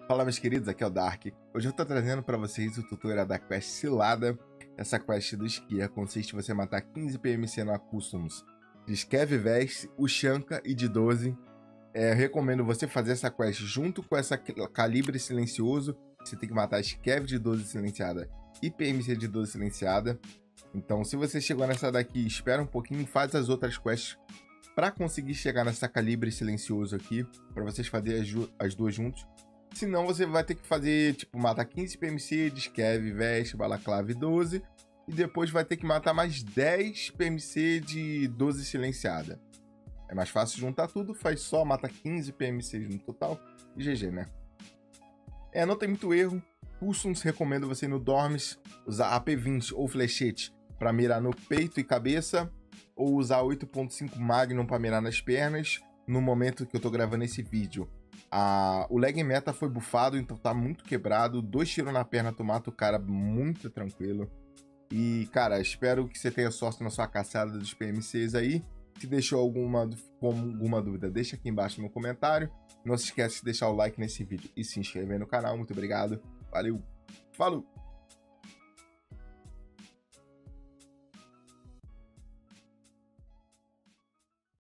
Fala, meus queridos, aqui é o Dark. Hoje eu tô trazendo pra vocês o tutorial da quest Cilada. Essa quest do Esquia consiste em você matar 15 PMC no Customs de Skev Vest, o Shanka e de 12. Eu recomendo você fazer essa quest junto com essa Calibre Silencioso. Você tem que matar Skev de 12 silenciada e PMC de 12 silenciada. Então, se você chegou nessa daqui, espera um pouquinho, faz as outras quests para conseguir chegar nessa Calibre Silencioso aqui, para vocês fazerem as duas juntos. Senão você vai ter que fazer, tipo, matar 15 PMC de Skev, Vest, Balaclava 12. E depois vai ter que matar mais 10 PMC de 12 silenciada. É mais fácil juntar tudo, faz só, mata 15 PMCs no total e GG, né? Não tem muito erro. Customs recomendo você ir no Dormes, usar AP20 ou flechete para mirar no peito e cabeça, ou usar 8.5 Magnum para mirar nas pernas. No momento que eu tô gravando esse vídeo, o lag meta foi bufado, então tá muito quebrado. 2 tiros na perna, tu mata o cara muito tranquilo. E, cara, espero que você tenha sorte na sua caçada dos PMCs aí. Se deixou alguma dúvida, deixa aqui embaixo no comentário. Não se esquece de deixar o like nesse vídeo e se inscrever no canal. Muito obrigado. Valeu. Falou!